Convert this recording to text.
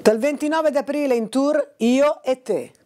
Dal 29 aprile in tour Io e te.